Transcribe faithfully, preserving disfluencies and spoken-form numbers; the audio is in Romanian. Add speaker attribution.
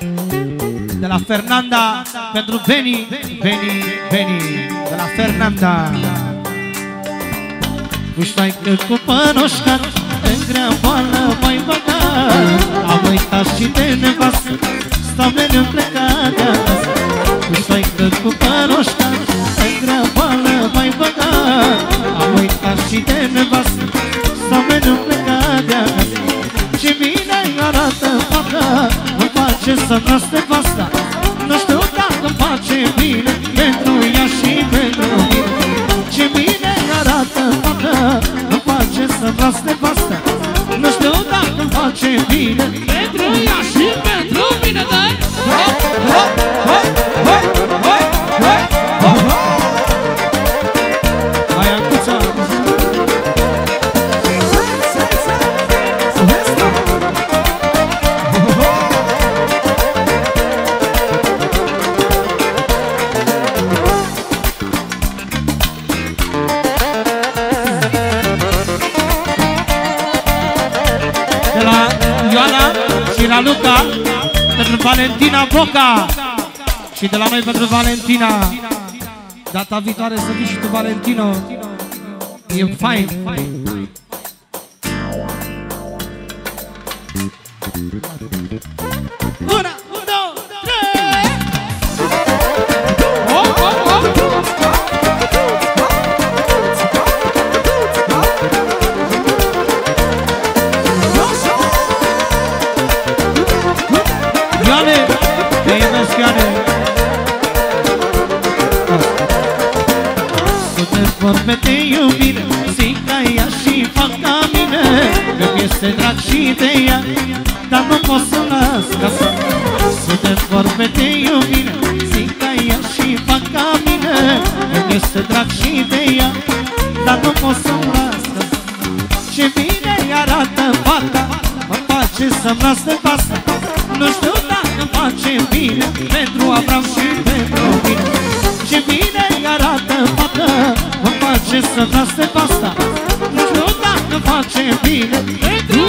Speaker 1: De la Fernanda pentru Beni, Beni, Beni. De la Fernanda. Nu ștai că cu pănoșcat în grea boală mai băgat. Am uitat și de nevastă, stau mereu plecat de acasă. Nu ștai că cu pănoșcat în grea boală mai băgat. Am uitat și de nevastă, stau mereu plecat de acasă. Ce bine arată fata, îmi face să nasc nevasta. Nu știu dacă îmi face bine pentru ea și pentru mine. Ce bine arată fata, îmi face să nasc nevasta. Nu știu dacă îmi face bine pentru ea și pentru mine. Dai! Hop, hop, hop, hop, hop, hop, hop. Hai, Ancuța! La Luca, pentru Valentina Boca. Și de la noi pentru Valentina. Data viitoare să vii și tu, Valentino. E fain. Una, două, trei. Oh, oh, oh. Sute vorbe de iubire, zic ca ea și fac ca mine. Că-mi este drag și de ea, dar nu pot să las ca să. Sute vorbe de iubire, zic ca ea și fac ca mine. Că-mi este drag și de ea, dar nu pot să las ca să. Ce bine arată fata, mă face să-mi las nevasta. Nu știu dacă îmi face bine pentru Avram și pentru mine. Ce bine arată fata, mă face să-mi las nevasta. Nu știu dacă îmi face bine pentru